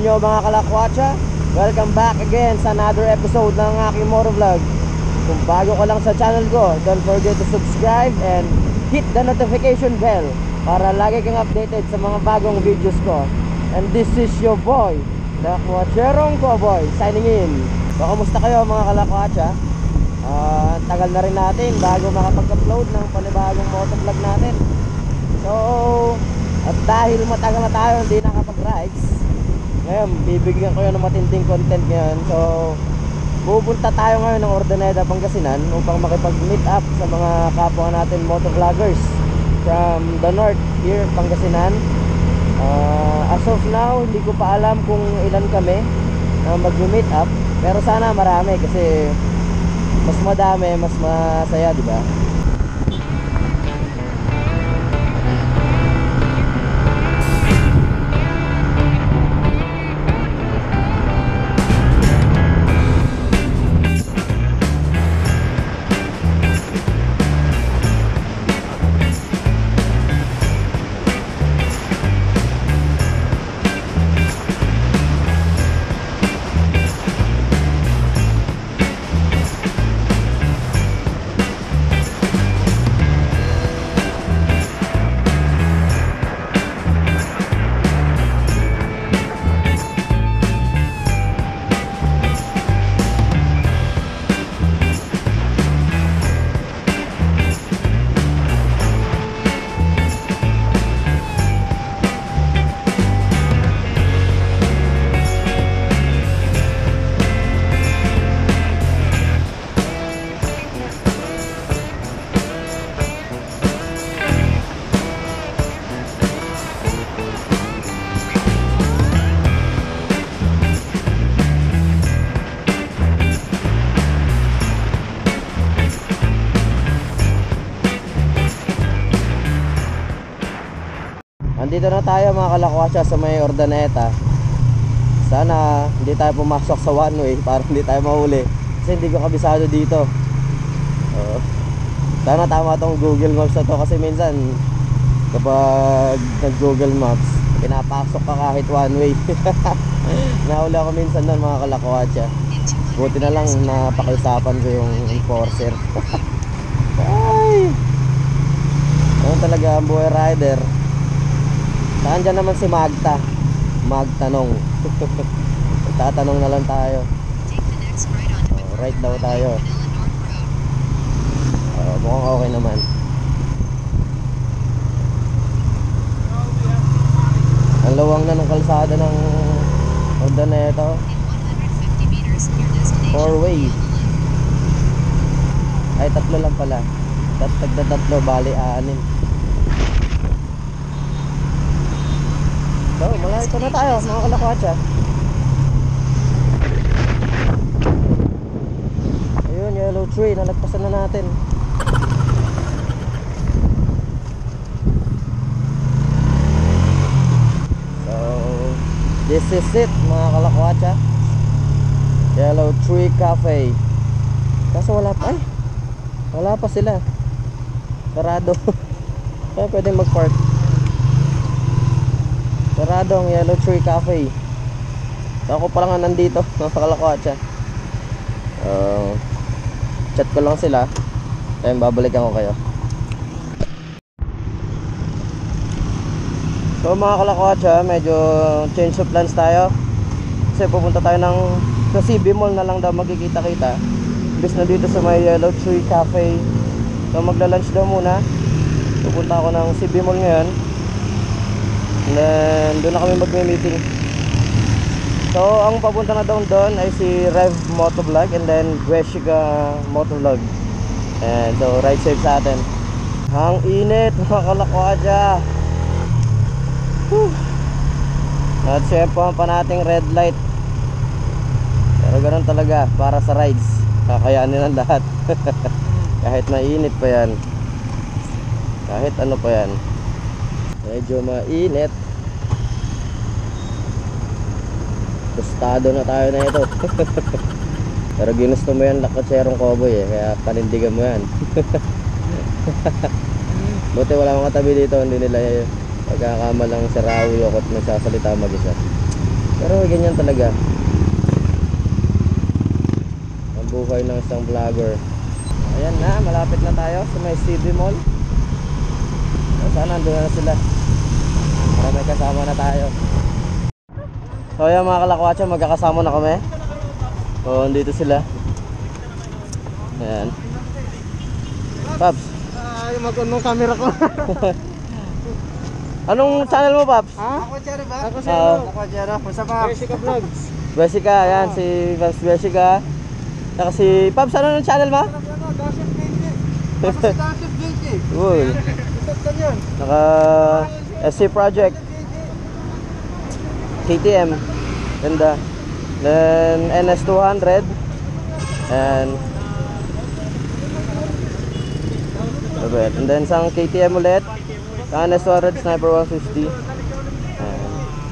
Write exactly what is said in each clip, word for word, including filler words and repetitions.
nyo mga kalakwatsa? Welcome back again sa another episode ng aking motovlog. Kung bago ka lang sa channel ko, don't forget to subscribe and hit the notification bell para lagi kang updated sa mga bagong videos ko. And this is your boy, Lakwatserong Cowboy, signing in. So, kamusta kayo mga kalakwatsa? Uh, tagal na rin natin bago makapag-upload ng panibagong motovlog natin. So, at dahil matagal na tayo hindi nakapag-rides, ngayon bibigyan ko yun ng matinding content ngayon. So, pupunta tayo ngayon ng Ordaneta, Pangasinan upang makipag-meet up sa mga kapwa natin motovloggers from the north here, Pangasinan. uh, As of now, hindi ko pa alam kung ilan kami na mag-meet up, pero sana marami kasi mas madami, mas masaya, di ba? Andito na tayo mga kalakwatsa sa may Ordaneta. Sana hindi tayo pumasok sa one way para hindi tayo mahuli, kasi hindi ko kabisado dito. uh, Sana tama tong Google Maps na to, kasi minsan kapag nag Google Maps pinapasok ka kahit one way. Nahuli ako minsan nun mga kalakwatsa. Buti na lang napakiusapan ko yung enforcer. Ay, ano talaga ang buhay rider. Saan dyan naman si Magta? Magtanong. Tatanong na lang tayo. Oh, right daw tayo. Oh, mukhang okay naman. Ang luwang na ng kalsada ng Ordaneta. Four way. Ay, tatlo lang pala. Tagda tatlo, bali aanin. So, malapit na tayo mga kalakwatsa. Ayun, yellow tree, nalagpasan na natin. So, this is it mga kalakwatsa, Yellow Tree Cafe. Kaso wala pa, ay wala pa sila, sarado. Kaya pwedeng mag-park. Sarado ang Yellow Tree Cafe. So, ako pa lang nandito mga kalakwatsa. uh, Chat ko lang sila, then babalikan ko kayo. So mga kalakwatsa, medyo change of plans tayo, kasi pupunta tayo ng sa C B Mall na lang daw magkikita-kita, imbes na dito sa may Yellow Tree Cafe. So magla-lunch daw muna. Pupunta ako ng C B Mall ngayon, and then doon na kami mag-meeting. So ang papunta na doon doon ay si Rev Motovlog and then Greshika Motovlog. And so ride safe sa atin. Ang init mga kalakwatsa. Whew. At siyempre pa nating red light, pero ganoon talaga para sa rides, kakayanin ang lahat. Kahit mainit pa yan, kahit ano pa yan, medyo mainit, tostado na tayo na ito. Pero ginusto mo yan Lakwatserong Cowboy eh, kaya panindigan mo yan. Buti wala mga tabi dito, hindi nila pagkakamalang si Raul Yokot nagsasalita mag-isa. Pero ganyan talaga ang buhay ng isang vlogger. Ayan na, malapit na tayo sa may C B Mall. Sana nandun na sila para may kasama na tayo. So ayan mga kalakwatsa, magkakasama na kami. So andito sila. Ayan Paps. Ay, mag-unong camera ko. Anong channel mo, Paps? Ha? Ako Chero ba? Ako Chero. Uh, Ako Chero. Basta pa. Jessica Vlogs. Jessica, ayan, si Paps Jessica. Saka si Paps, ano ng channel mo? Dasher Guilty. Ako si Dasher Guilty. Uy. Isat ka yun. Naka S C Project. K T M. Ganda. Then N S two hundred. And and then sang K T M ulit. Sang N S two hundred Sniper one fifty. And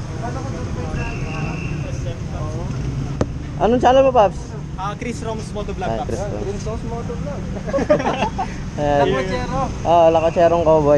anong channel mo, Paps? Ah, Chris Roms Motovlog. Ah, Chris Roms. Chris Roms Motovlog. And Ako Chero. ah, Lakacherong Cowboy.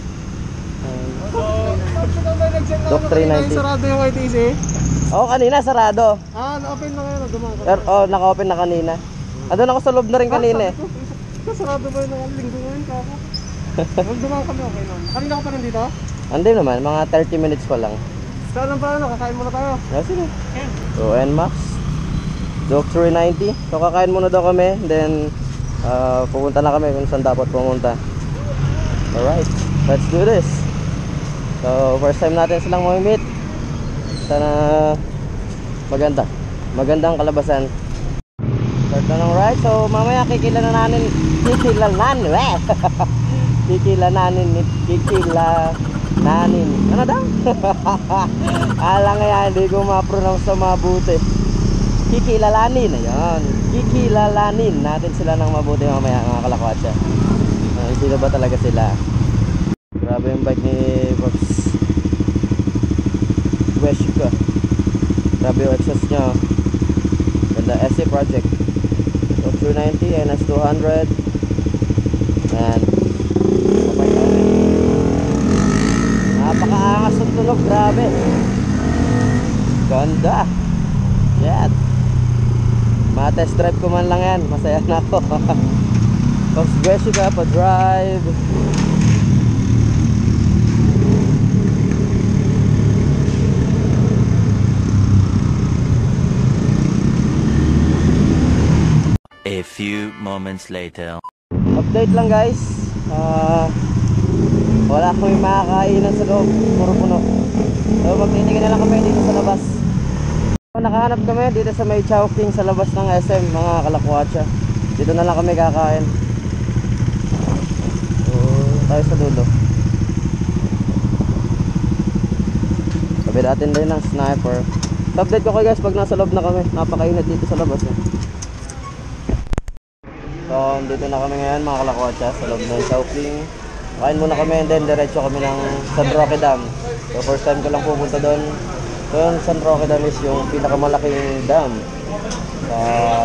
Doc three ninety. Sarado yung Y T C. Oo, kanina sarado. Ah, na-open na ngayon. Dumaan ka. Pero oh, naka-open na kanina. Andun ako sa loob na rin kanina eh. Sarado ba yung linggo ngayon kako? Nung dumaan kami, okay naman. Kanina ka pa rin dito? Hindi naman, mga thirty minutes pa lang. Saan pa ano? Kakain muna tayo. Yeah, sige. So, N MAX Doc three ninety. So, kakain muna daw kami. Then, uh, pupunta na kami kung saan dapat pumunta. Alright, let's do this. So, first time natin silang mamimit. Sana maganda. Magandang kalabasan. Start na ng ride. So, mamaya kikilalanin. Kikilalanin. Eh. Kikilalanin. Kikilalanin. Ano daw? Alang nga yan. Hindi ko ma-pronounce na mabuti. Kikilalanin. Ayan. Kikilalanin natin sila ng mabuti mamaya, mga kalakwatsa. Uh, sino ba talaga sila? Grabe yung bike ni Pops Jessica. Grabe yung exhaust nya. Ganda. S C Project Doc three ninety, N S two hundred. And napakaangas ng tunog. Grabe. Ganda. Yan. Ma-test drive ko man lang yan. Masaya na ako. Pops Jessica pa drive. A few moments later. Update lang guys. uh, Wala akong makakainan sa loob. Puro puno. So magtitigan na lang kami dito sa labas. So, nakahanap kami dito sa may Chowking sa labas ng S M, mga kalakwatsa. Dito na lang kami kakain. So tayo sa dulo. Sabi natin din ng Sniper. Update ko kayo guys pag nasa loob na kami. Napakainit dito sa labas eh. So, dito na kami ngayon mga kalakwatsa sa loob ng Chowking. Kain muna kami and then diretso kami ng San Roque Dam. So, first time ko lang pupunta doon. So, yung San Roque Dam is yung pinakamalaking dam sa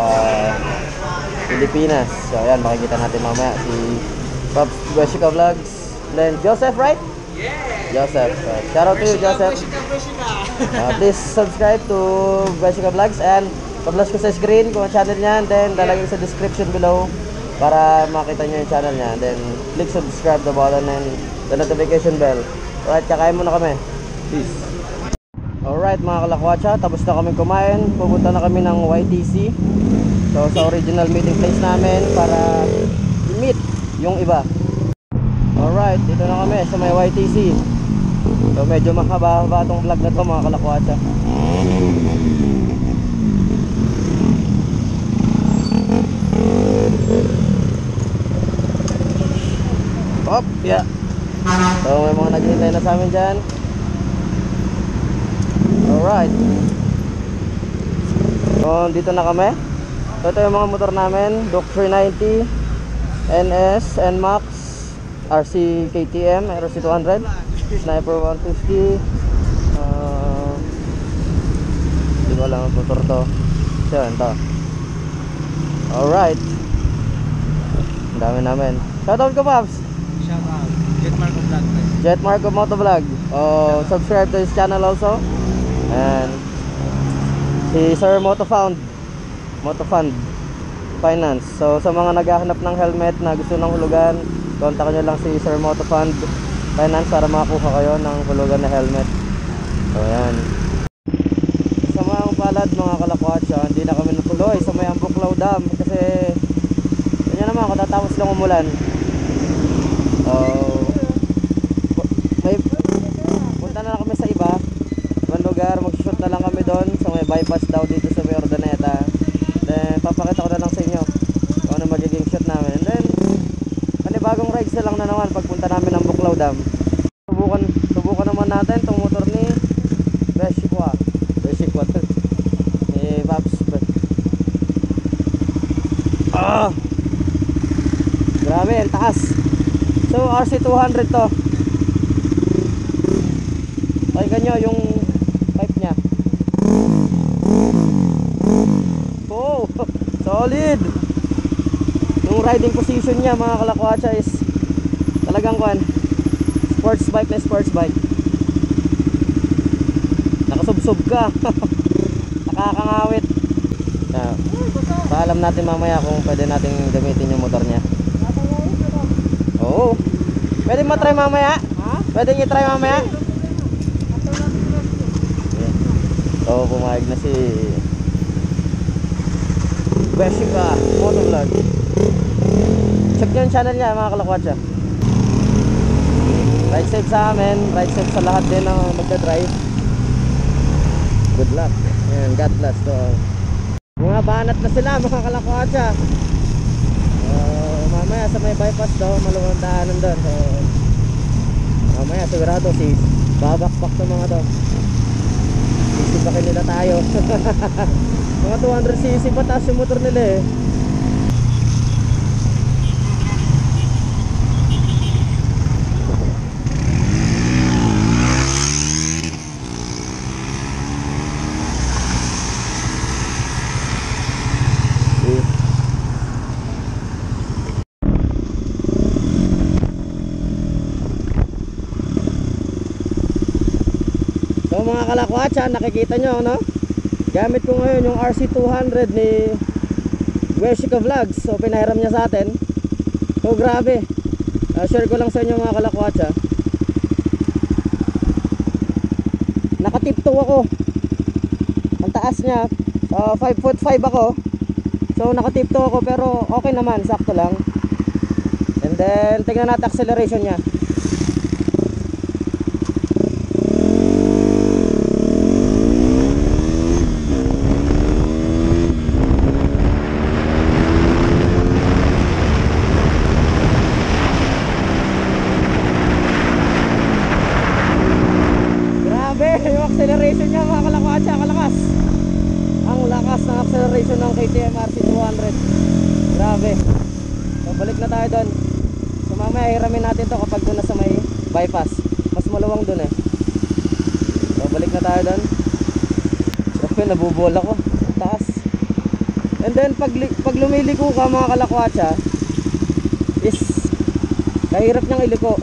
Pilipinas. So, ayan, makikita natin mamaya si Pops Jessica Vlogs. Then, Joseph, right? Yeah! Joseph. So, shout out to you, Joseph. Uh, please subscribe to Jessica Vlogs and pa-flash ko sa screen kung ang channel niya, and then lalagay sa description below para makita niyo yung channel niya. Then click subscribe the button and the notification bell. Alright, kakain muna kami. Peace. Alright mga kalakwatsa, tapos na kami kumain. Pupunta na kami ng Y T C. So sa original meeting place namin para i-meet yung iba. Alright, dito na kami sa may Y T C. So medyo mahaba-haba itong vlog na to mga kalakwatsa. Op, yeah. So may mga naghihintay na sa amin dyan. Alright. So dito na kami. So ito yung mga motor namin. Doc three ninety, N S, N MAX, R C K T M, R C two hundred, Sniper one fifty. uh, Hindi ko alam ang motor to. So yun to. Alright. Ang dami namin. Shoutout ko, Pops. Shout out. Jet Marco Vlog. Jet Marco Motovlog. Oh, subscribe to his channel also. And Si Sir Motofund Motofund Finance. So sa mga naghahanap ng helmet na gusto ng hulugan, kontak nyo lang si Sir Motofund Finance para makakuha kayo ng hulugan na helmet. So yan. Sa mga palad mga kalakwatsa, hindi na kami natuloy sa may Ambuklaw Dam kasi ganyan naman, katatapos lang umulan. uh, may punta na lang kami sa iba ibang lugar, mag-shoot na lang kami doon sa may bypass daw dito sa may Ordaneta. Then papakita ko na lang sa inyo kung ano magiging shoot namin. And then panibagong rides na lang na naman pagpunta namin ng Buklaw Dam. Subukan, subukan naman natin itong motor ni Beshikwa Beshikwa ni Babs. Ah! Grabe, ang taas. So R C two hundred to. Pakinggan nyo yung pipe nya. Oh, solid. Yung riding position nya mga kalakwatsa is talagang kwan, sports bike na sports bike. Nakasubsob ka. Nakakangawit. uh, Paalam natin mamaya kung pwede natin gamitin yung motor nya. Oo. Pwede mo try mamaya? Ha? Pwede nyo try mamaya? So pumayag na si Beshika Motovlog. Check nyo yung channel niya mga kalakwatsa. Ride safe sa amin, ride safe sa lahat din ng magdadrive. Good luck and God bless. So mga banat na sila mga kalakwatsa. uh, Mamaya sa may bypass daw, maluwang daanan doon. So mamaya sigurado si babakbak sa mga to. Sisipakin nila tayo. Mga two hundred c c pa taas yung motor nila eh. So mga kalakwatsa, nakikita nyo no? Gamit ko ngayon yung R C two hundred ni Weshika Vlogs. So pinahiram niya sa atin. So grabe, uh, share ko lang sa inyo mga kalakwatsa. Nakatiptoe ako. Ang taas niya, uh, five foot five ako. So nakatiptoe ako pero okay naman, sakto lang. And then tingnan natin acceleration niya. Yung acceleration niya mga kalakwatsa, kalakas. Ang lakas ng acceleration ng K T M R C two hundred. Grabe. So balik na tayo doon. So mamaya hiramin natin to kapag doon na sa may bypass. Mas maluwang doon eh. So balik na tayo doon. Grabe, nabubol ako. Taas. And then pag, pag lumiliko ka mga kalakwatsa is kahirap niyang iliko.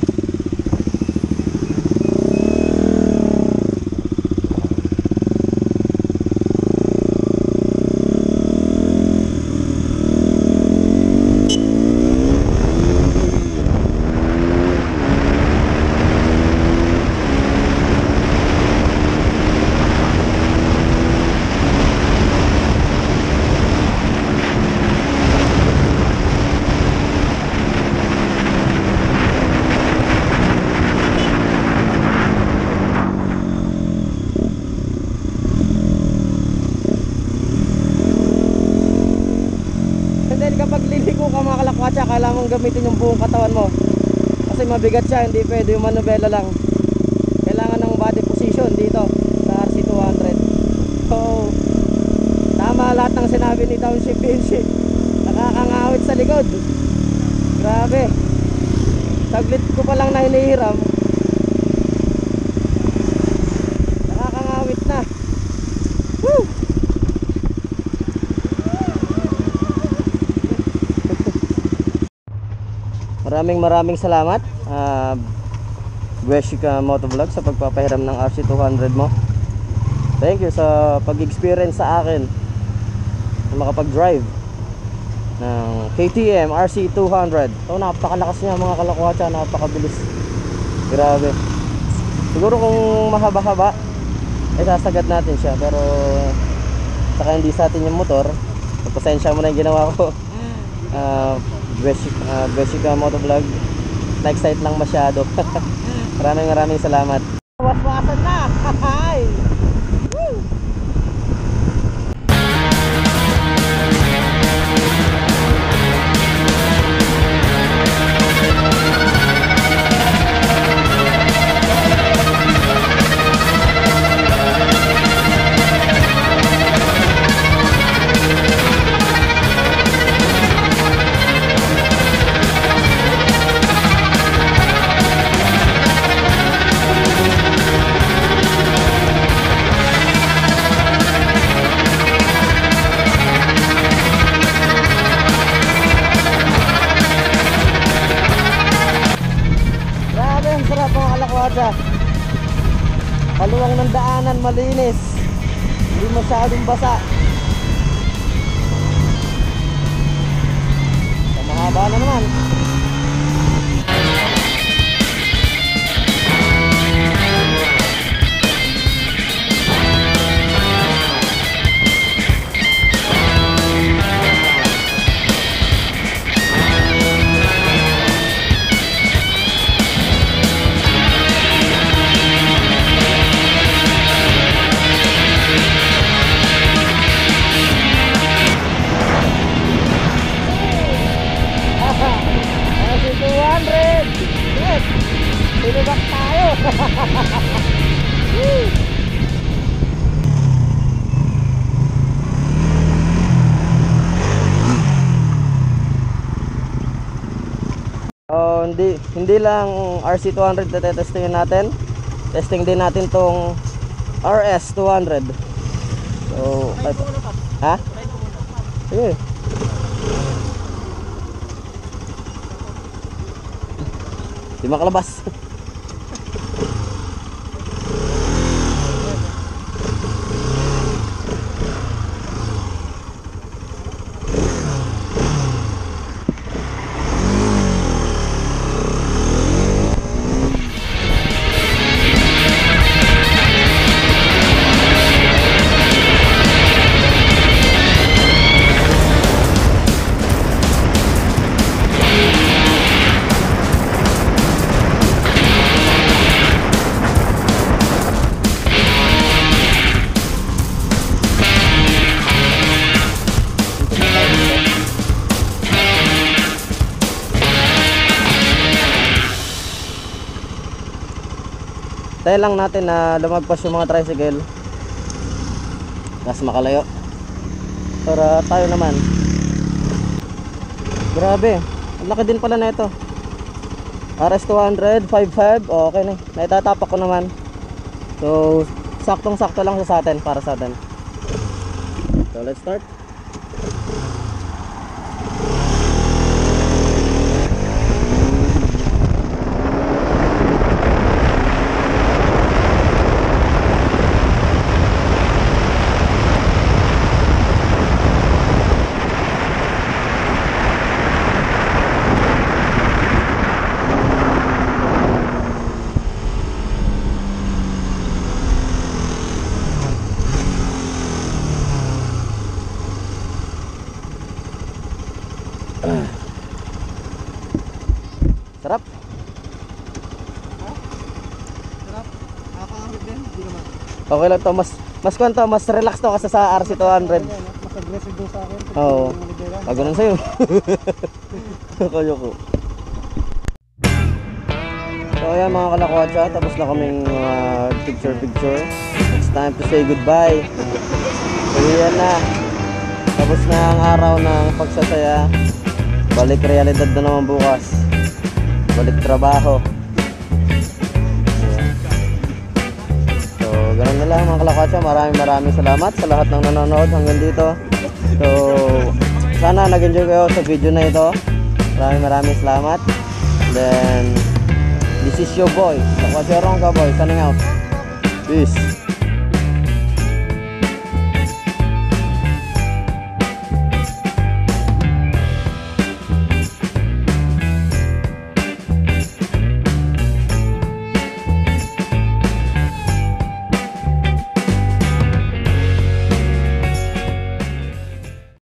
Kapag liliko ka mga kalakwatsa, kailangan mong gamitin yung buong katawan mo kasi mabigat siya, hindi pwede yung manubela lang. Kailangan ng body position dito sa R C two hundred. So tama lahat ng sinabi ni Township Vinci. Nakakangawit sa likod. Grabe, saglit ko pa lang na hinihiram, nakakangawit na. Woo! Maraming maraming salamat uh, Weshika Motovlog sa pagpapahiram ng R C two hundred mo. Thank you sa pag-experience sa akin na makapag-drive ng K T M R C two hundred. So napakalakas niya mga kalakwatsa, napakabilis. Grabe. Siguro kung mahaba-haba eh sasagad natin siya, pero saka hindi sa atin yung motor. Pasensya mo na yung ginawa ko. uh, uh, Besica Motovlog, na-excite lang masyado. Maraming maraming salamat. Waswasan na. Hi. Woo. Paluwang ng daanan, malinis, hindi masyadong basa. So, mahaba na naman. two hundred. Yes. Tinubak tayo. Oh, hindi hindi lang R C two hundred na testingin natin. Testing din natin tong R S two hundred. So, ha? Sige. Di makalabas. Tayo lang natin na lumagpas yung mga tricycle, mas makalayo para tayo naman. Grabe, ang laki din pala na ito. R S two hundred, five five, okay na, naitatapak ko naman. So saktong sakto lang sa atin, para sa atin. So let's start. Sarap. Ha? Sarap. Nakakangit din, hindi naman. Okay lang to, mas mas kwento, mas relax to kasi sa R C two hundred. Mas aggressive doon sa akin. Oo. Pag ganun sa'yo. Kaya ko. So ayan mga kalakwatsa, tapos na kaming uh, picture picture. It's time to say goodbye. So yan na. Tapos na ang araw ng pagsasaya. Balik realidad na naman bukas. Balik trabaho. So ganun na lang mga kalakwatsa. Maraming maraming salamat sa lahat ng nanonood hanggang dito. So sana nag-enjoy kayo sa video na ito. Maraming maraming salamat. Then this is your boy, Lakwatsarong Cowboy, signing out. Peace.